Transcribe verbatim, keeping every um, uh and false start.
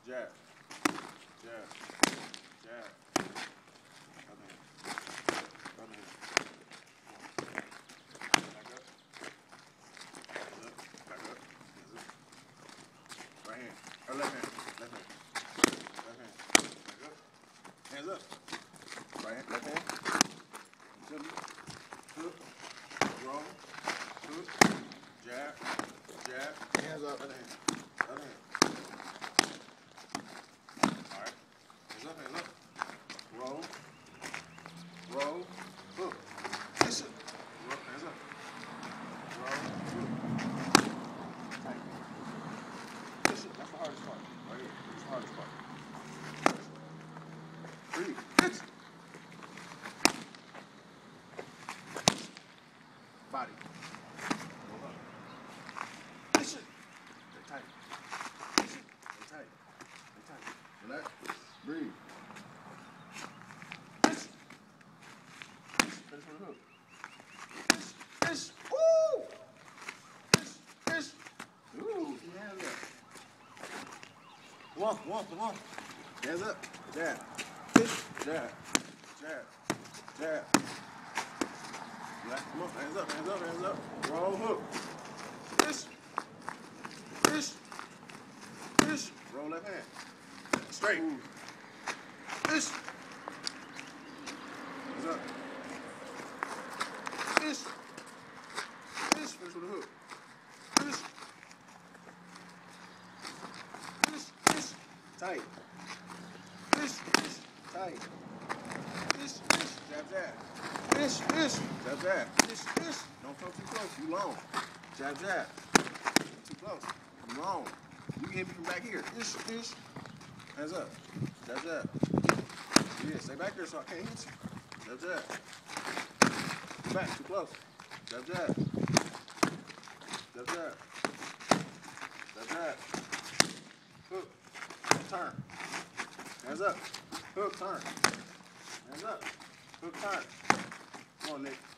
Jab. Jab. Jab. Other hand. Other hand. Back up. Hands up. Back up. Hands up. Right hand. Or left hand. Left hand. Left hand. Back up. Hands up. Right hand. Left hand. Jimmy. Hook. Roll. Hook. Jab. Jab. Hands up. Other hand. Other hand. Alright. Hands up. Hands up. Roll. Roll. Hook. Kiss it. Roll. Hands up. Roll. Hook. Tight. Kiss it. That's the hardest part. Right here. That's the hardest part. Breathe. Kiss it. Body. Roll up. Kiss it. Stay tight. Kiss it. Stay tight. Stay tight. Relax. Breathe. Kiss it. Finish with a hook. Kiss. Kiss. Woo! Kiss. Kiss. Ooh. Hands up. Come on. Come on. Come on. Hands up. Jab. Kiss. Jab. Jab. Jab. Relax. Come on. Hands up. Hands up. Hands up. Roll hook. Kiss. Kiss. Kiss. Roll left hand. Straight. Kiss. Hands up. Kiss. Kiss. Finish with a hook. Kiss. Kiss. Kiss. Tight. Kiss. Kiss. Tight. Kiss. Kiss. Jab, jab. Kiss. Kiss. Jab, jab. Kiss. Kiss. Don't come too close. You long. Jab, jab. Too close. You long. You can hit me from back here. Kiss. Kiss. Hands up. Jab, jab. Yeah, stay back there so I can't hit you. Jab, jab. Back. Too close. Jab, jab. Jab, jab. Jab, jab. Hook. Turn. Hands up. Hook, turn. Hands up. Hook, turn. Come on, Nick.